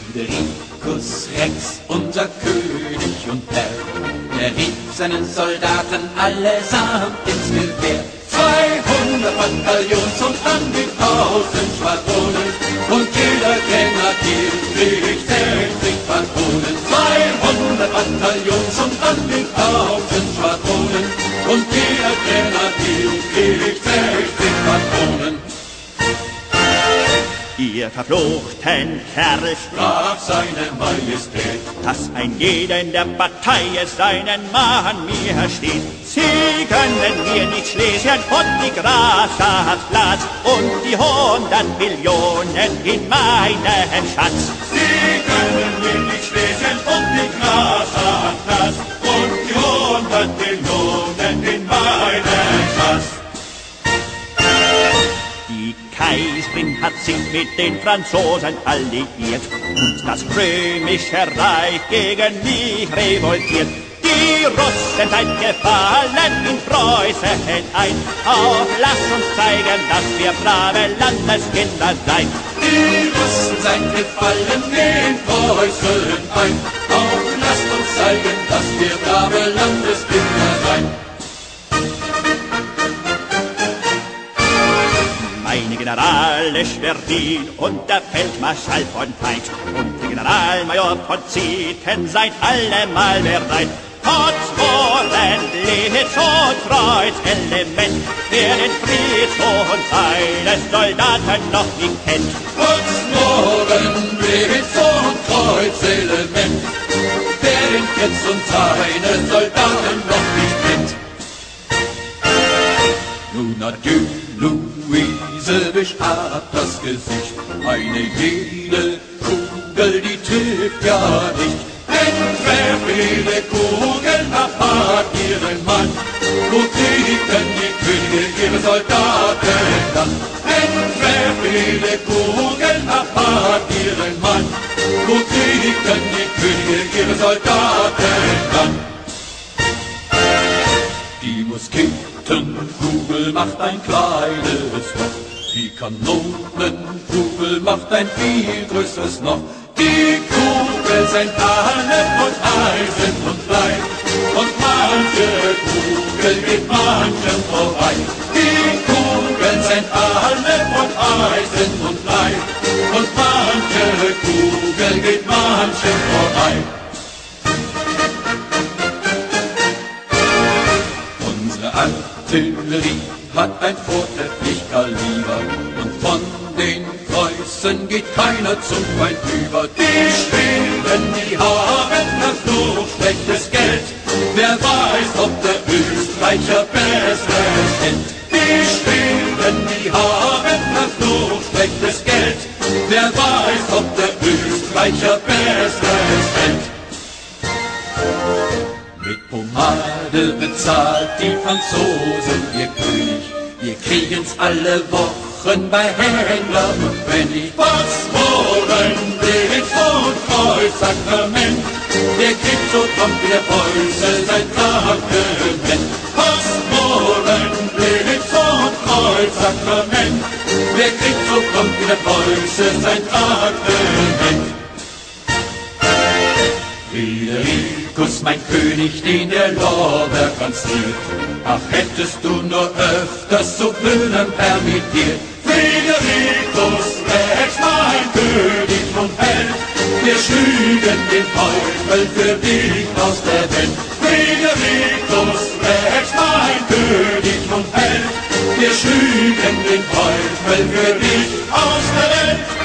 Fridericus Rex, unser König und Herr, der rief seinen Soldaten allesamt ins Gewehr. 200 Bataillons und an die 1000 Schwadronen und jeder Grenadier kriegt 60 Patronen. 200 Bataillons und an die 1000 Schwadronen und jeder Grenadier kriegt 60 Patronen. Ihr verfluchten Kerl, sprach seine Majestät, dass ein jeder in der Partei seinen Mann mir steht. Sie gönnen mir nicht Schlesien und die Grafschaft und die 100 Millionen in meinen Schatz. Sie gönnen mir nicht Schlesien und die Grafschaft und die 100 Millionen in meinen Schatz. Die Kaiserin hat sich mit den Franzosen alliiert und das römische Reich gegen mich revoltiert. Die Russen seid gefallen in Preußen ein, auch lasst uns zeigen, dass wir brave Landeskinder sein. Die Russen seid gefallen in Preußen ein, auch lasst uns zeigen, dass wir brave Landeskinder sein. Meine Generale Schwerin und der Feldmarschall von Veit und der Generalmajor von Zieten seid allemal bereit. Potsmoren, Blitz und Kreuzelement, wer den Fritz und seine Soldaten noch nicht kennt. Potsmoren, Blitz und Kreuzelement, wer den Fritz und seine Soldaten noch nicht kennt. Nun adieu, Luise, wisch ab das Gesicht, eine jede Kugel, die trifft ja nicht. Entwerf jede Kugel ab ihren Mann, wo kriegen die Könige ihre Soldaten dann? Entwerf jede Kugel ab ihren Mann, wo kriegen die Könige ihre Soldaten dann? Die Musketenkugel macht ein kleines Loch, die Kanonenkugel macht ein viel größeres noch. Die Kugel sind alle von Eisen und Blei, und manche Kugel geht manchem vorbei. Die Kugeln sind alle von Eisen und Blei, und manche Kugel geht manchem vorbei. Unsere Artillerie hat ein vortrefflich Kaliber, und von den Preußen geht keiner zum Feind über. Die Schweden, die haben verflucht schlechtes Geld, wer weiß, ob der Österreicher Besseres kennt. Die Schweden, die haben verflucht schlechtes Geld, wer weiß, ob der Österreicher Besseres kennt. Mit Pomade bezahlt die Franzosen ihr König, wir kriegen's alle Wochen bei Händler und Pfennig. Potsmoren, Blitz und Kreuzsakrament, der Krieg so kommt wie der Preuße sein Fragment. Potsmoren, Blitz und Kreuzsakrament, der Krieg so kommt wie der Preuße sein Fragment. Fridericus, mein König, den der Lorbeerkranz ziert, ach, hättest du nur öfters zu plündern permittiert. Fridericus Rex, mein König und Held, wir schlügen den Teufel für dich aus der Welt. Fridericus Rex, mein König und Held, wir schlügen den Teufel für dich aus der Welt.